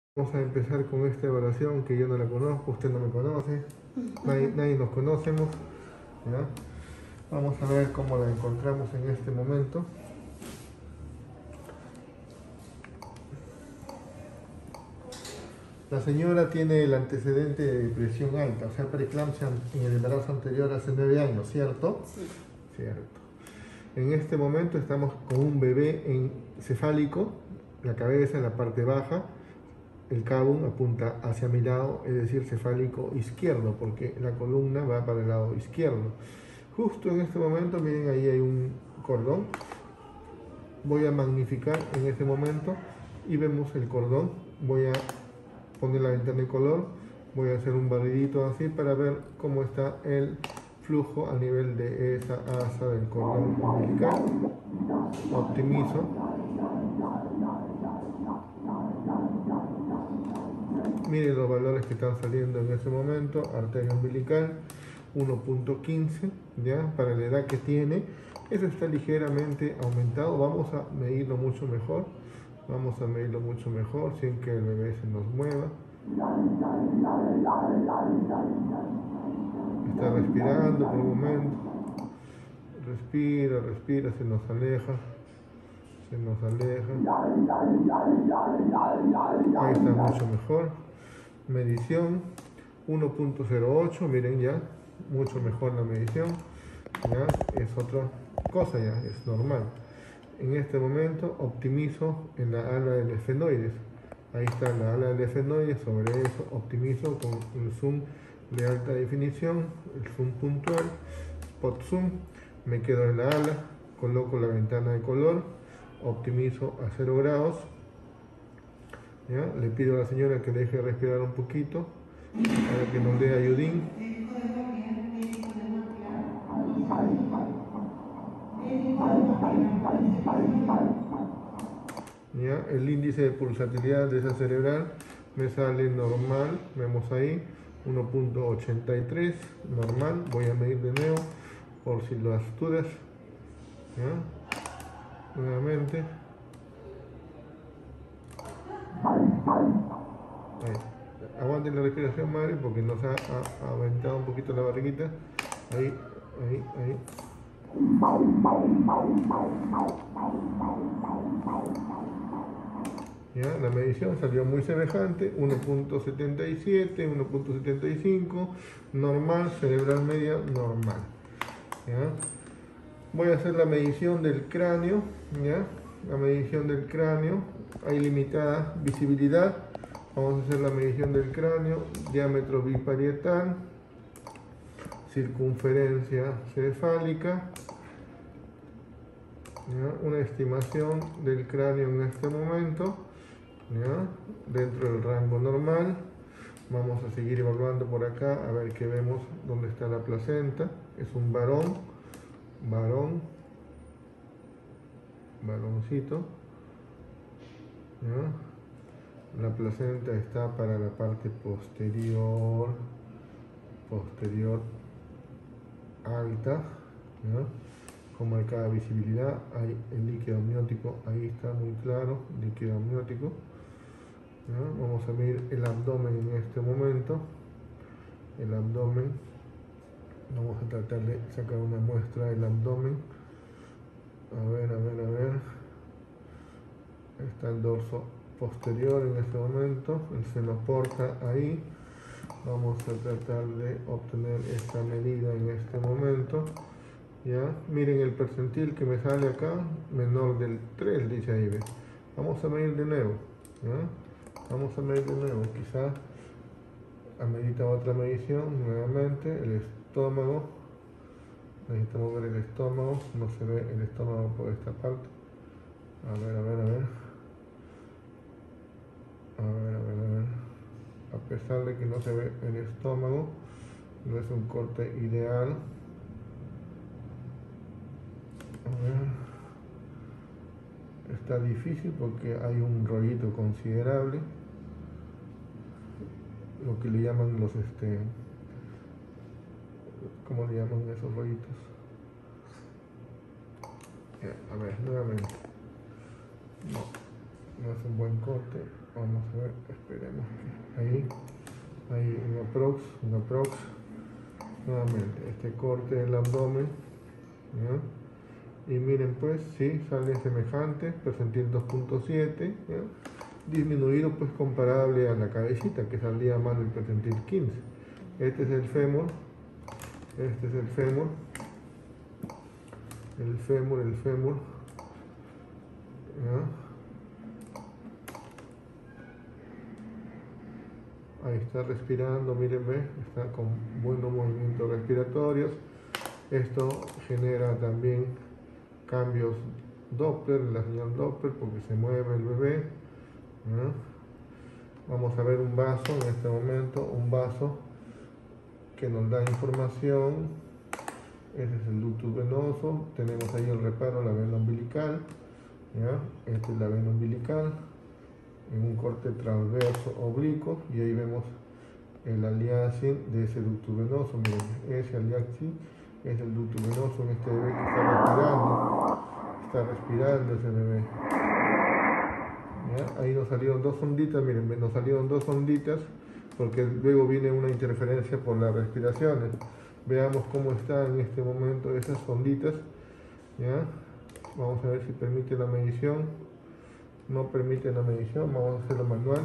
Vamos a empezar con esta evaluación que yo no la conozco, usted no me conoce, nadie nos conocemos, ¿ya? Vamos a ver cómo la encontramos en este momento. La señora tiene el antecedente de presión alta, o sea, preeclampsia en el embarazo anterior hace 9 años, ¿cierto? Sí. Cierto. En este momento estamos con un bebé cefálico, la cabeza en la parte baja, el cabo apunta hacia mi lado, es decir, cefálico izquierdo, porque la columna va para el lado izquierdo. Justo en este momento, miren, ahí hay un cordón. Voy a magnificar en este momento y vemos el cordón. Voy a poner la ventana de color. Voy a hacer un barridito así para ver cómo está el flujo a nivel de esa asa del cordón umbilical. Optimizo. Miren los valores que están saliendo en este momento. Arteria umbilical 1.15, ya para la edad que tiene. Eso está ligeramente aumentado. Vamos a medirlo mucho mejor. Vamos a medirlo mucho mejor sin que el bebé se nos mueva. Está respirando por un momento. Respira, respira, se nos aleja. Se nos aleja. Ahí está mucho mejor. Medición 1.08, miren ya, mucho mejor la medición, ya es otra cosa, ya es normal. En este momento optimizo en la ala del efenoides, ahí está la ala del efenoides, sobre eso optimizo con el zoom de alta definición, el zoom puntual, spot zoom, me quedo en la ala, coloco la ventana de color, optimizo a 0 grados. ¿Ya? Le pido a la señora que deje respirar un poquito para que nos dé ayudín. ¿Ya? El índice de pulsatilidad de esa cerebral me sale normal, vemos ahí 1.83, normal. Voy a medir de nuevo por si las dudas. ¿Ya? Nuevamente. Ahí. Aguanten la respiración, madre, porque nos ha aumentado un poquito la barriguita. Ahí, ahí, ahí. ¿Ya? La medición salió muy semejante, 1.77, 1.75, normal, cerebral media, normal. ¿Ya? Voy a hacer la medición del cráneo, ¿ya? La medición del cráneo, hay limitada visibilidad. Vamos a hacer la medición del cráneo, diámetro biparietal, circunferencia cefálica, ¿ya? Una estimación del cráneo en este momento, ¿ya? Dentro del rango normal. Vamos a seguir evaluando por acá a ver qué vemos, dónde está la placenta. Es un varoncito, ¿ya? La placenta está para la parte posterior alta, ¿ya? Con marcada visibilidad. Hay el líquido amniótico, ahí está muy claro, líquido amniótico. ¿Ya? Vamos a medir el abdomen en este momento. El abdomen, vamos a tratar de sacar una muestra del abdomen. A ver. Está el dorso posterior en este momento, el seno porta ahí. Vamos a tratar de obtener esta medida en este momento. ¿Ya? Miren el percentil que me sale acá, menor del 3, dice ahí. ¿Ve? Vamos a medir de nuevo. ¿Ya? Vamos a medir de nuevo, quizá amerita otra medición nuevamente. El estómago, necesitamos ver el estómago, no se ve el estómago por esta parte. A ver. A pesar de que no se ve el estómago, no es un corte ideal. A ver. Está difícil porque hay un rollito considerable, lo que le llaman los ¿cómo le llaman esos rollitos? A ver, nuevamente. No. no es un buen corte. Vamos a ver, esperemos que ahí hay un aprox. Nuevamente, este corte del abdomen, ¿ya? Y miren pues, sí, sale semejante, percentil 2.7, disminuido pues comparable a la cabecita que salía mal el percentil 15. Este es el fémur, este es el fémur, el fémur, ¿ya? Ahí está respirando, miren, ve, está con buenos movimientos respiratorios. Esto genera también cambios Doppler, la señal Doppler, porque se mueve el bebé, ¿no? Vamos a ver un vaso en este momento, un vaso que nos da información. Ese es el ductus venoso. Tenemos ahí el reparo, la vena umbilical, ¿ya? Esta es la vena umbilical en un corte transverso oblicuo, y ahí vemos el aliasing de ese ductus venoso. Miren, ese aliasing es el ductus venoso en este bebé que está respirando ese bebé. ¿Ya? Ahí nos salieron dos onditas, miren, nos salieron dos onditas porque luego viene una interferencia por las respiraciones. Veamos cómo están en este momento esas onditas, ¿ya? Vamos a ver si permite la medición. No permite la medición, vamos a hacerlo manual,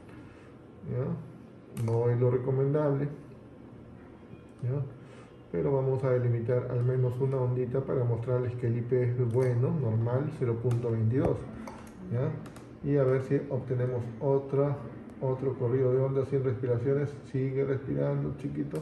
¿ya? No es lo recomendable, ¿ya? Pero vamos a delimitar al menos una ondita para mostrarles que el IP es bueno, normal, 0.22, ¿ya? Y a ver si obtenemos otro corrido de ondas sin respiraciones. Sigue respirando, chiquito.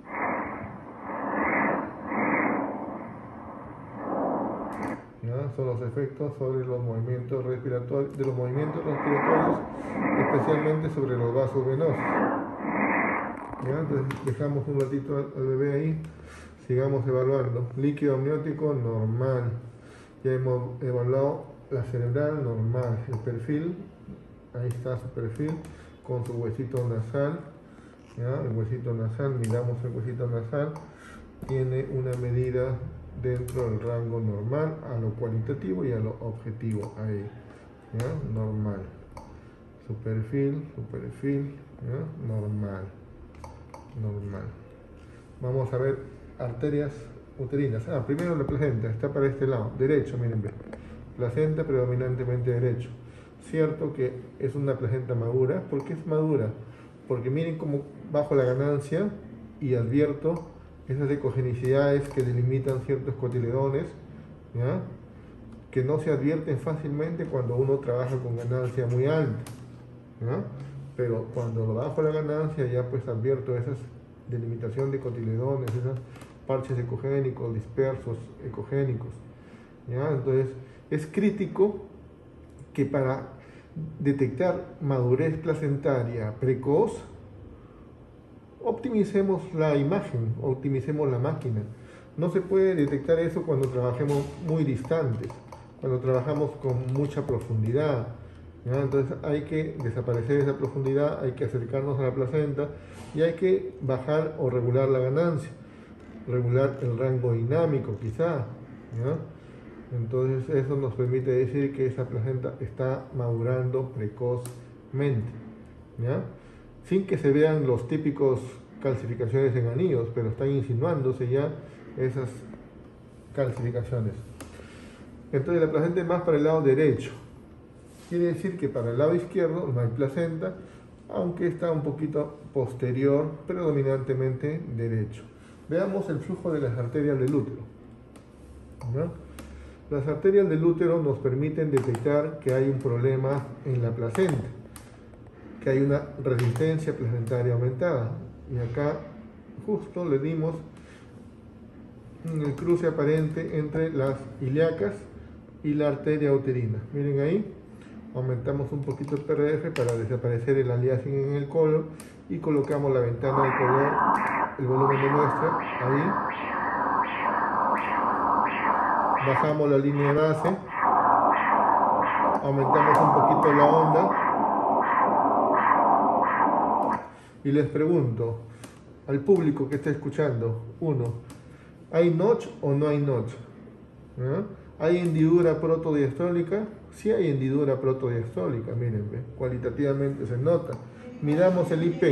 ¿Ya? Son los efectos sobre los movimientos respiratorios, especialmente sobre los vasos venosos. ¿Ya? Entonces dejamos un ratito al bebé ahí, sigamos evaluando. Líquido amniótico normal, ya hemos evaluado la cerebral normal, el perfil, ahí está su perfil con su huesito nasal, ¿ya? El huesito nasal, miramos el huesito nasal, tiene una medida dentro del rango normal a lo cualitativo y a lo objetivo, ahí, ¿ya? Normal, su perfil, ¿ya? Normal. Vamos a ver arterias uterinas. Primero la placenta, está para este lado, derecho, miren, placenta predominantemente derecho. Cierto que es una placenta madura. ¿Por qué es madura? Porque miren cómo bajo la ganancia y advierto esas ecogenicidades que delimitan ciertos cotiledones, ¿ya? Que no se advierten fácilmente cuando uno trabaja con ganancia muy alta, ¿ya? Pero cuando lo bajo la ganancia ya pues advierto esas delimitación de cotiledones, esos parches ecogénicos, dispersos ecogénicos, ¿ya? Entonces es crítico que para detectar madurez placentaria precoz optimicemos la imagen, optimicemos la máquina. No se puede detectar eso cuando trabajemos muy distantes, cuando trabajamos con mucha profundidad, ¿ya? Entonces hay que desaparecer esa profundidad, hay que acercarnos a la placenta y hay que bajar o regular la ganancia, regular el rango dinámico quizá, ¿ya? Entonces eso nos permite decir que esa placenta está madurando precozmente, ¿ya? Sin que se vean los típicos calcificaciones en anillos, pero están insinuándose ya esas calcificaciones. Entonces la placenta es más para el lado derecho. Quiere decir que para el lado izquierdo no hay placenta, aunque está un poquito posterior, predominantemente derecho. Veamos el flujo de las arterias del útero, ¿no? Las arterias del útero nos permiten detectar que hay un problema en la placenta, que hay una resistencia placentaria aumentada. Y acá justo le dimos el cruce aparente entre las ilíacas y la arteria uterina. Miren ahí, aumentamos un poquito el PRF para desaparecer el aliasing en el colon y colocamos la ventana de color, el volumen de muestra, ahí. Bajamos la línea de base, aumentamos un poquito la onda y les pregunto al público que está escuchando, ¿hay notch o no hay notch? ¿Hay hendidura protodiastólica? Sí hay hendidura protodiastólica, miren, ¿ve? Cualitativamente se nota. Miramos el IP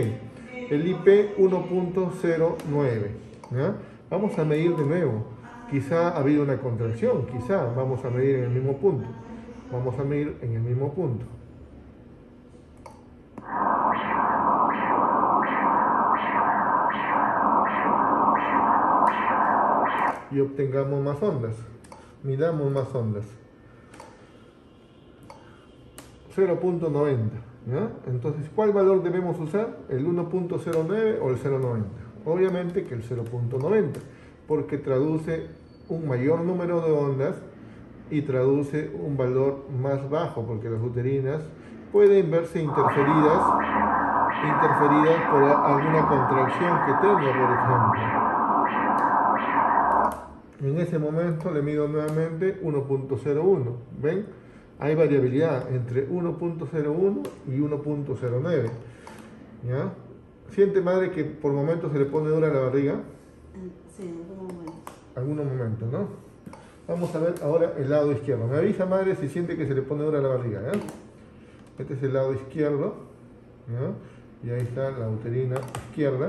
1.09, ¿ya? Vamos a medir de nuevo. Quizá ha habido una contracción, quizá vamos a medir en el mismo punto. Vamos a medir en el mismo punto. Y obtengamos más ondas. Midamos más ondas. 0.90, ¿ya? Entonces, ¿cuál valor debemos usar? ¿El 1.09 o el 0.90? Obviamente que el 0.90, porque traduce un mayor número de ondas y traduce un valor más bajo, porque las uterinas pueden verse interferidas por alguna contracción que tenga, por ejemplo. En ese momento le mido nuevamente 1.01, ¿ven? Hay variabilidad entre 1.01 y 1.09, ¿ya? ¿Siente, madre, que por momentos se le pone dura la barriga? Sí, en algunos momentos. Algunos momentos, ¿no? Vamos a ver ahora el lado izquierdo. Me avisa, madre, si siente que se le pone dura la barriga, ¿ya? Este es el lado izquierdo, ¿ya? Y ahí está la uterina izquierda.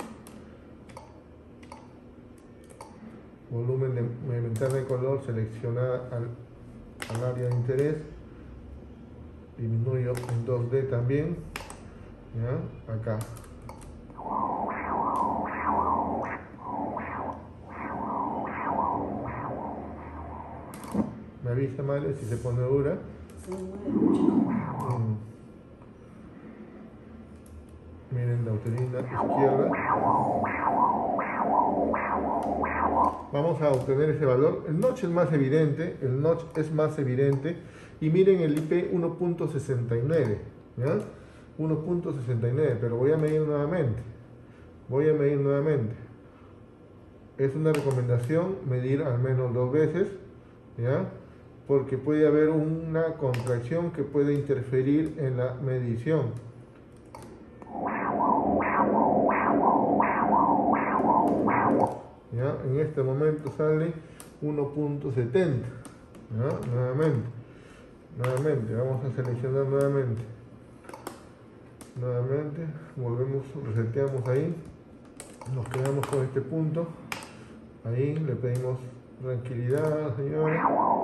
Volumen de ventana de color, seleccionada al área de interés. Disminuyo en 2D también, ¿ya? Acá. Me avisa, madre, si se pone dura. Se mueve mucho. Miren la uterina izquierda. Vamos a obtener ese valor. El notch es más evidente, y miren el IP 1.69, ¿ya? 1.69, pero voy a medir nuevamente. Es una recomendación medir al menos 2 veces, ¿ya? Porque puede haber una contracción que puede interferir en la medición. ¿Ya? En este momento sale 1.70, ¿ya? Nuevamente, vamos a seleccionar nuevamente, volvemos, reseteamos ahí, nos quedamos con este punto, ahí le pedimos tranquilidad, señores,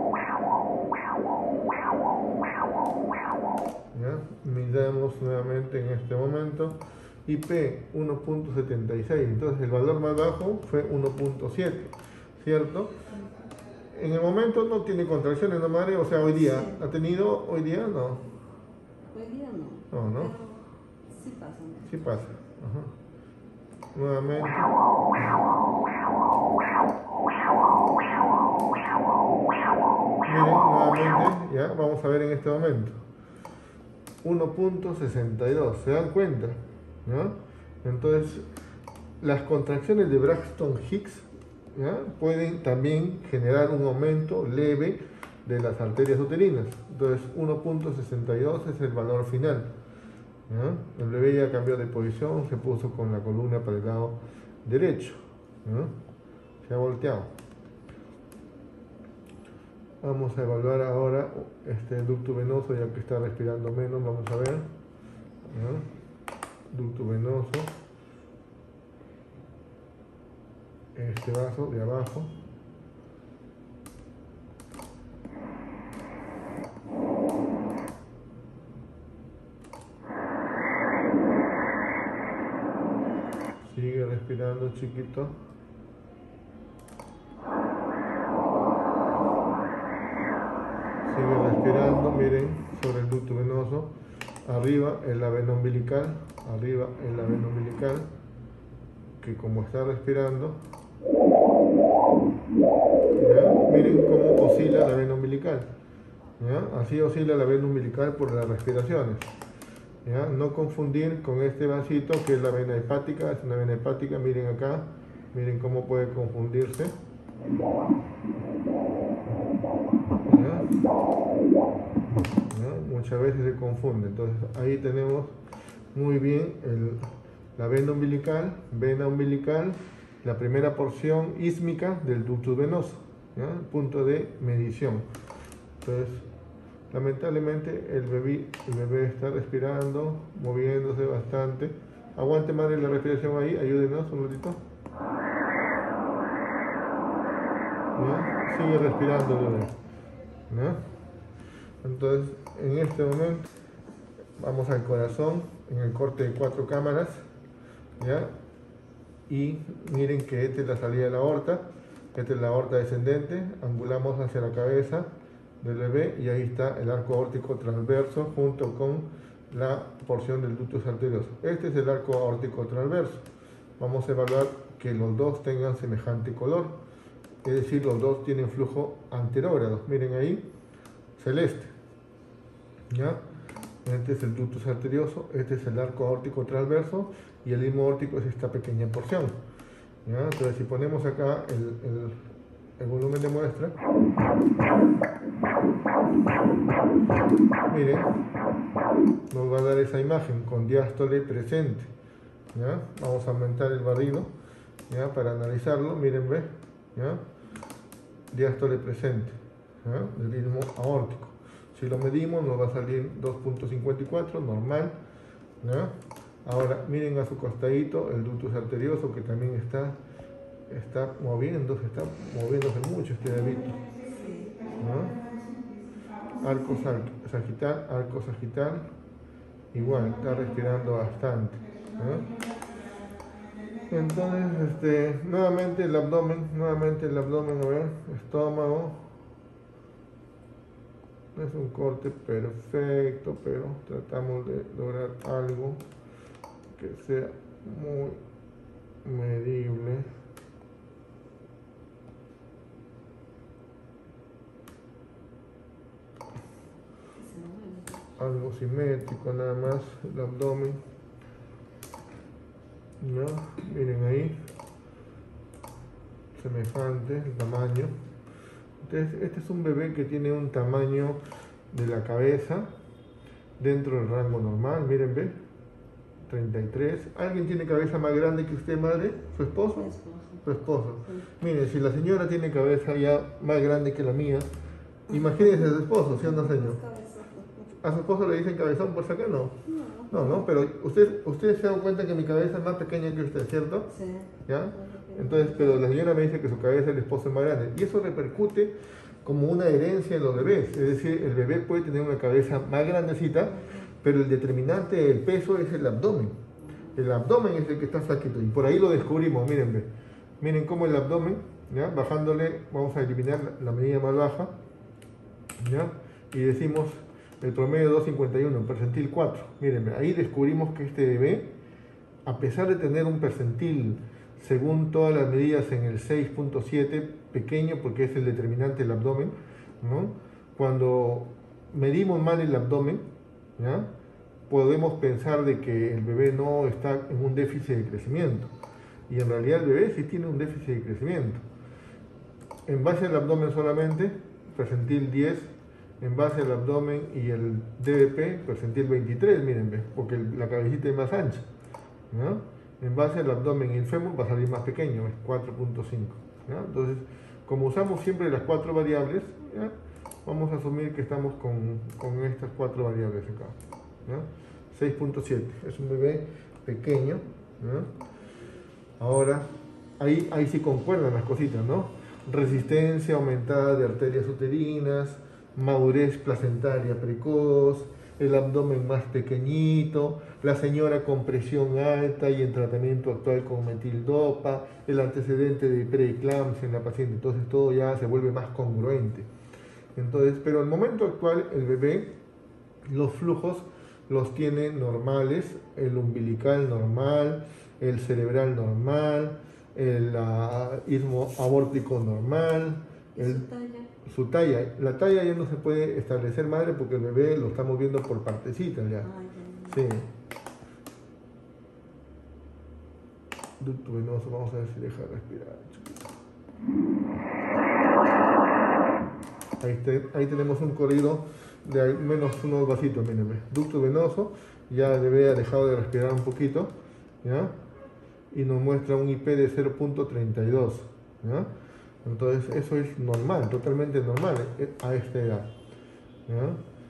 ¿ya? Midamos nuevamente en este momento. IP 1.76, entonces el valor más bajo fue 1.7, ¿cierto? En el momento no tiene contracciones, ¿no, madre? O sea, hoy día, Sí. ¿ha tenido hoy día? No. Hoy día no. No. Pero sí pasa. Sí pasa. Ajá. Nuevamente. Miren, nuevamente, ya, vamos a ver en este momento. 1.62, ¿se dan cuenta? ¿Ya? Entonces, las contracciones de Braxton Hicks, ¿ya? Pueden también generar un aumento leve de las arterias uterinas. Entonces, 1.62 es el valor final, ¿ya? El bebé ya cambió de posición, se puso con la columna para el lado derecho, ¿ya? Se ha volteado. Vamos a evaluar ahora este ducto venoso, ya que está respirando menos. Vamos a ver, ¿ya? Ducto venoso, este vaso de abajo, sigue respirando, chiquito. Sigue respirando, miren, sobre el ducto venoso, arriba en la vena umbilical, que como está respirando, ¿ya? Miren cómo oscila la vena umbilical, ¿ya? Así oscila la vena umbilical por las respiraciones, ¿ya? No confundir con este vasito que es la vena hepática, es una vena hepática, miren acá, miren cómo puede confundirse, ¿ya? Muchas veces se confunde. Entonces ahí tenemos muy bien la vena umbilical, la primera porción ísmica del ducto venoso, ¿ya? Punto de medición. Entonces Lamentablemente el bebé está respirando, moviéndose bastante. Aguante madre la respiración ahí, ayúdenos un ratito. ¿Ya? Sigue respirando el bebé. ¿Ya? Entonces, en este momento vamos al corazón, en el corte de 4 cámaras. ¿Ya? Y miren que esta es la salida de la aorta, esta es la aorta descendente, angulamos hacia la cabeza del bebé y ahí está el arco aórtico transverso junto con la porción del ductus arterioso. Este es el arco aórtico transverso. Vamos a evaluar que los dos tengan semejante color, es decir, los dos tienen flujo anterógrado. Miren ahí, celeste. ¿Ya? Este es el ductus arterioso, este es el arco aórtico transverso y el istmo aórtico es esta pequeña porción. ¿Ya? Entonces, si ponemos acá el volumen de muestra, miren, nos va a dar esa imagen con diástole presente. ¿Ya? Vamos a aumentar el barrido, ¿ya? Para analizarlo. Miren, ve, ¿ya? Diástole presente, ¿ya? Del istmo aórtico. Si lo medimos nos va a salir 2.54, normal, ¿ya? Ahora miren a su costadito el ductus arterioso, que también está moviéndose mucho este bebito, ¿no? Arco sagital, igual, está respirando bastante, ¿no? Entonces, nuevamente el abdomen, a ver, estómago. Es un corte perfecto, pero tratamos de lograr algo que sea muy medible. Algo simétrico nada más, el abdomen. ¿No? Miren ahí, semejante el tamaño. Entonces, este es un bebé que tiene un tamaño de la cabeza dentro del rango normal. Miren, ve, 33. ¿Alguien tiene cabeza más grande que usted, madre? ¿Su esposo? Mi esposo. Su esposo. Sí. Miren, si la señora tiene cabeza ya más grande que la mía, imagínense a su esposo, ¿sí o no, señor? ¿A su esposo le dicen cabezón por sacar? No. No, pero usted se ha dado cuenta que mi cabeza es más pequeña que usted, ¿cierto? Sí. ¿Ya? Entonces, pero la señora me dice que su cabeza del esposo es más grande. Y eso repercute como una herencia en los bebés. Es decir, el bebé puede tener una cabeza más grandecita, pero el determinante del peso es el abdomen. El abdomen es el que está flaquito. Y por ahí lo descubrimos, miren, ve. Miren cómo el abdomen, ¿ya? Bajándole, vamos a eliminar la medida más baja, ¿ya? Y decimos el promedio 251, percentil 4. Miren, ahí descubrimos que este bebé, a pesar de tener un percentil según todas las medidas en el 6.7, pequeño porque es el determinante del abdomen, ¿no? Cuando medimos mal el abdomen, ¿ya? Podemos pensar de que el bebé no está en un déficit de crecimiento, y en realidad el bebé sí tiene un déficit de crecimiento. En base al abdomen solamente, percentil 10, en base al abdomen y el DBP, percentil 23, miren, porque la cabecita es más ancha, ¿no? En base al abdomen y el fémur va a salir más pequeño, es 4.5. Entonces, como usamos siempre las 4 variables, ¿ya? Vamos a asumir que estamos con estas 4 variables acá. 6.7, es un bebé pequeño, ¿no? Ahora, ahí sí concuerdan las cositas, ¿no? Resistencia aumentada de arterias uterinas, madurez placentaria precoz, el abdomen más pequeñito, la señora con presión alta y en tratamiento actual con metildopa, el antecedente de preeclampsia en la paciente. Entonces todo ya se vuelve más congruente. Entonces, pero al momento actual el bebé, los flujos los tiene normales, el umbilical normal, el cerebral normal, el istmo aórtico normal, su talla. La talla ya no se puede establecer, madre, porque el bebé lo estamos viendo por partecitas ya. Sí. Ducto venoso, vamos a ver si deja respirar. Ahí tenemos un corrido de al menos unos vasitos, miren. Ducto venoso, ya el bebé ha dejado de respirar un poquito, ¿ya? Y nos muestra un IP de 0.32, ¿ya? Entonces eso es normal, totalmente normal a esta edad, ¿ya?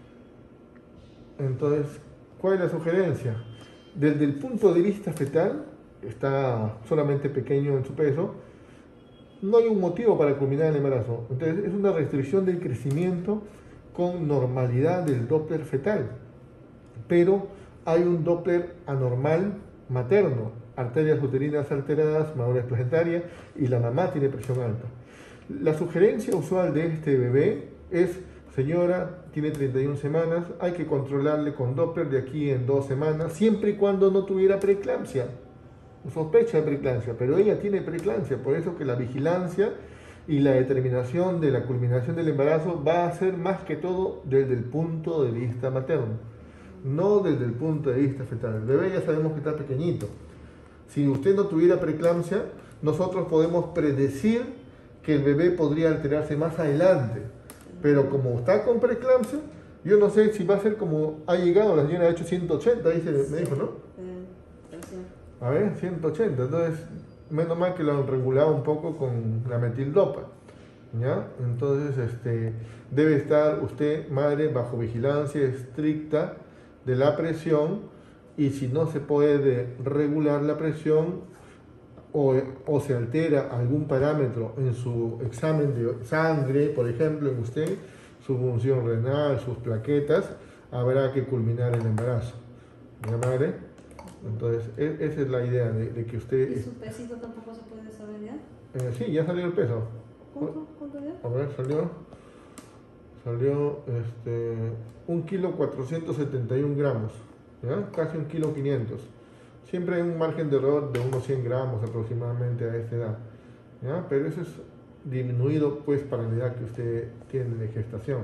Entonces, ¿cuál es la sugerencia? Desde el punto de vista fetal, está solamente pequeño en su peso, no hay un motivo para culminar el embarazo. Entonces, es una restricción del crecimiento con normalidad del Doppler fetal. Pero hay un Doppler anormal materno, arterias uterinas alteradas, madurez placentaria y la mamá tiene presión alta. La sugerencia usual de este bebé es: señora, tiene 31 semanas, hay que controlarle con Doppler de aquí en 2 semanas, siempre y cuando no tuviera preeclampsia, sospecha de preeclampsia, pero ella tiene preeclampsia, por eso que la vigilancia y la determinación de la culminación del embarazo va a ser más que todo desde el punto de vista materno, no desde el punto de vista fetal. El bebé ya sabemos que está pequeñito. Si usted no tuviera preeclampsia, nosotros podemos predecir que el bebé podría alterarse más adelante. Pero como está con preeclampsia, yo no sé si va a ser como ha llegado, la señora ha hecho 180, dice, me dijo, ¿no? A ver, 180. Entonces, menos mal que lo han regulado un poco con la metildopa, ¿ya? Entonces, debe estar usted, madre, bajo vigilancia estricta de la presión, y si no se puede regular la presión o se altera algún parámetro en su examen de sangre, por ejemplo, en usted, su función renal, sus plaquetas, habrá que culminar el embarazo. ¿Ya, madre? Entonces, esa es la idea de que usted... ¿Y su pesito tampoco se puede saber ya? Sí, ya salió el peso. ¿Cuánto ya? A ver, salió 1 kilo 471 gramos, ¿ya? Casi 1 kilo 500. Siempre hay un margen de error de unos 100 gramos aproximadamente a esta edad, ¿ya? Pero eso es disminuido pues para la edad que usted tiene de gestación,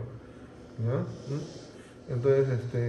¿ya? Entonces,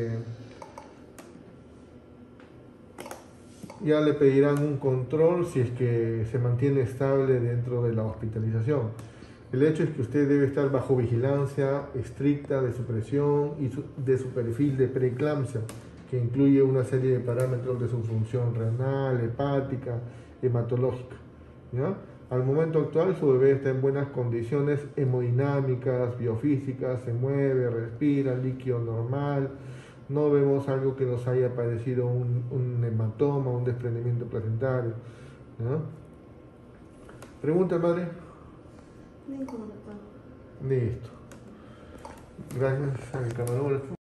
ya le pedirán un control si es que se mantiene estable dentro de la hospitalización. El hecho es que usted debe estar bajo vigilancia estricta de su presión y de su perfil de preeclampsia, que incluye una serie de parámetros de su función renal, hepática, hematológica, ¿ya? Al momento actual su bebé está en buenas condiciones hemodinámicas, biofísicas, se mueve, respira, líquido normal, no vemos algo que nos haya parecido un hematoma, un desprendimiento placentario, ¿ya? ¿Pregunta, madre? Ninguno, doctor. Listo. Gracias al camarógrafo.